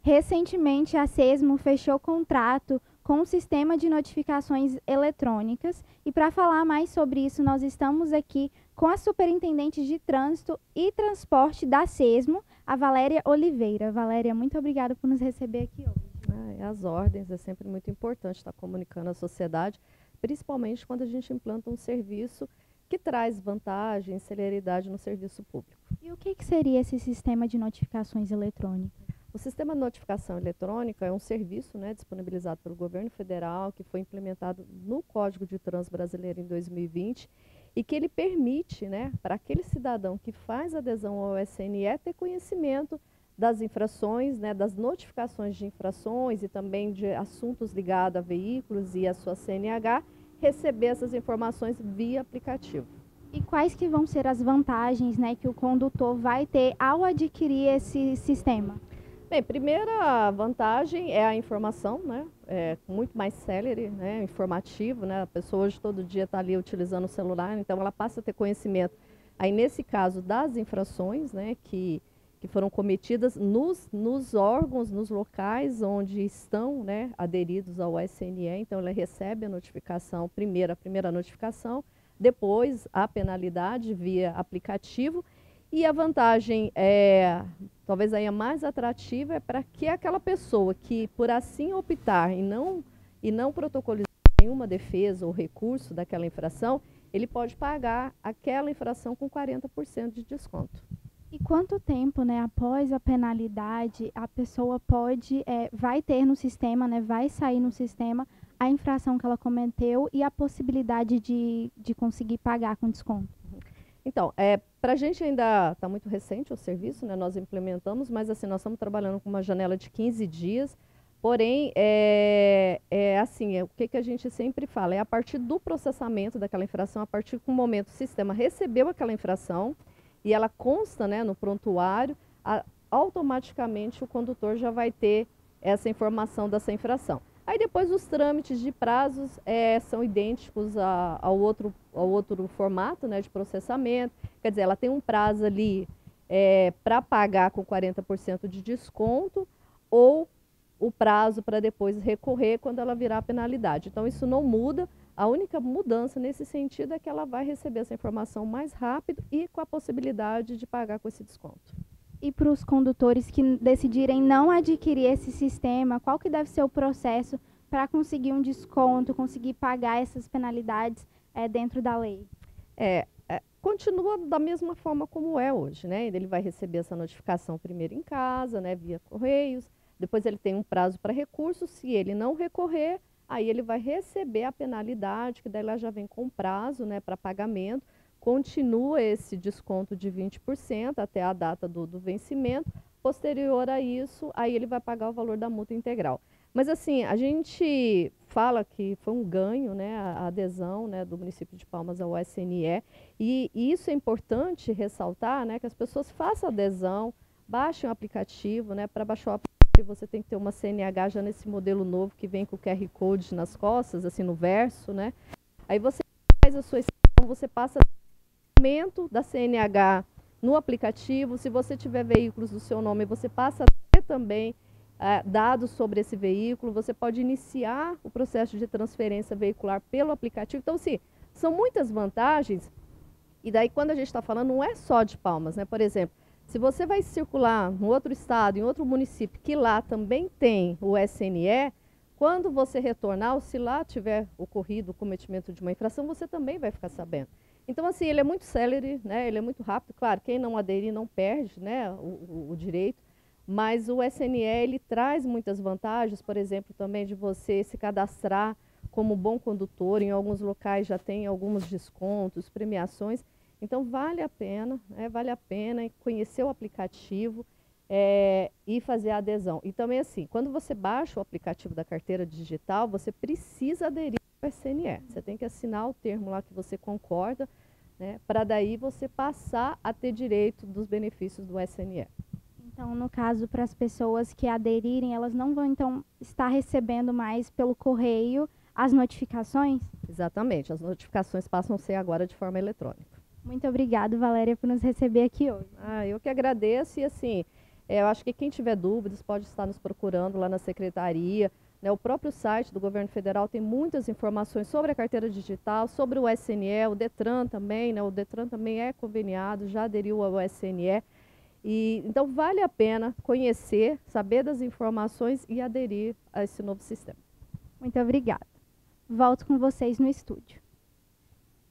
Recentemente, a SESMO fechou contrato com o sistema de notificações eletrônicas e para falar mais sobre isso, nós estamos aqui com a Superintendente de Trânsito e Transporte da SESMO, a Valéria Oliveira. Valéria, muito obrigada por nos receber aqui hoje. As ordens, é sempre muito importante estar comunicando à sociedade, principalmente quando a gente implanta um serviço que traz vantagem e celeridade no serviço público. E o que seria esse sistema de notificações eletrônicas? O sistema de notificação eletrônica é um serviço, né, disponibilizado pelo governo federal, que foi implementado no Código de Trânsito Brasileiro em 2020 e que ele permite, né, para aquele cidadão que faz adesão ao SNE ter conhecimento das infrações, né, das notificações de infrações e também de assuntos ligados a veículos e a sua CNH, receber essas informações via aplicativo. E quais que vão ser as vantagens, né, que o condutor vai ter ao adquirir esse sistema? Bem, primeira vantagem é a informação, né? É muito mais célere, né? Informativo, né? A pessoa hoje todo dia está ali utilizando o celular, então ela passa a ter conhecimento. Aí nesse caso das infrações, né? Que foram cometidas nos órgãos, nos locais onde estão, né? Aderidos ao SNE, então ela recebe a notificação, a primeira notificação, depois a penalidade via aplicativo. E a vantagem, talvez aí a mais atrativa, é para que aquela pessoa que por assim optar e não protocolizar nenhuma defesa ou recurso daquela infração, ele pode pagar aquela infração com 40% de desconto. E quanto tempo, né, após a penalidade, a pessoa vai ter no sistema, né, vai sair no sistema a infração que ela cometeu e a possibilidade de conseguir pagar com desconto? Então, para a gente ainda está muito recente o serviço, né? Nós implementamos, mas assim, nós estamos trabalhando com uma janela de 15 dias, porém, o que a gente sempre fala, é a partir do processamento daquela infração, a partir do momento que o sistema recebeu aquela infração e ela consta, né, no prontuário, automaticamente o condutor já vai ter essa informação dessa infração. Aí depois os trâmites de prazos são idênticos ao outro formato, né, de processamento. Quer dizer, ela tem um prazo ali para pagar com 40% de desconto ou o prazo para depois recorrer quando ela virar penalidade. Então isso não muda, a única mudança nesse sentido é que ela vai receber essa informação mais rápido e com a possibilidade de pagar com esse desconto. E para os condutores que decidirem não adquirir esse sistema, qual que deve ser o processo para conseguir um desconto, conseguir pagar essas penalidades dentro da lei? Continua da mesma forma como é hoje, né? Ele vai receber essa notificação primeiro em casa, né, via correios, depois ele tem um prazo para recurso, se ele não recorrer, aí ele vai receber a penalidade, que daí ela já vem com prazo, né, para pagamento. Continua esse desconto de 20% até a data do vencimento. Posterior a isso, aí ele vai pagar o valor da multa integral. Mas assim, a gente fala que foi um ganho, né, a adesão, né, do município de Palmas ao SNE, e isso é importante ressaltar, né, que as pessoas façam adesão, baixem o aplicativo, né, para baixar o aplicativo você tem que ter uma CNH já nesse modelo novo que vem com o QR Code nas costas, assim no verso, né. Aí você faz a sua inscrição, você passa documento da CNH no aplicativo. Se você tiver veículos do seu nome, você passa a ter também dados sobre esse veículo. Você pode iniciar o processo de transferência veicular pelo aplicativo. Então, sim, são muitas vantagens. E daí, quando a gente está falando, não é só de Palmas, né? Por exemplo, se você vai circular em outro estado, em outro município, que lá também tem o SNE, quando você retornar, ou se lá tiver ocorrido o cometimento de uma infração, você também vai ficar sabendo. Então, assim, ele é muito célere, né? Ele é muito rápido. Claro, quem não aderir não perde, né, o direito, mas o SNE, ele traz muitas vantagens, por exemplo, também de você se cadastrar como bom condutor. Em alguns locais já tem alguns descontos, premiações. Então, vale a pena, né? Vale a pena conhecer o aplicativo e fazer a adesão. E também, assim, quando você baixa o aplicativo da carteira digital, você precisa aderir ao SNE. Você tem que assinar o termo lá que você concorda, né, para daí você passar a ter direito dos benefícios do SNE. Então, no caso, para as pessoas que aderirem, elas não vão, então, estar recebendo mais pelo correio as notificações? Exatamente, as notificações passam a ser agora de forma eletrônica. Muito obrigada, Valéria, por nos receber aqui hoje. Eu que agradeço e, assim, Eu acho que quem tiver dúvidas pode estar nos procurando lá na secretaria, né? O próprio site do governo federal tem muitas informações sobre a carteira digital, sobre o SNE, o Detran também, né? O Detran também é conveniado, já aderiu ao SNE. Então vale a pena conhecer, saber das informações e aderir a esse novo sistema. Muito obrigada. Volto com vocês no estúdio.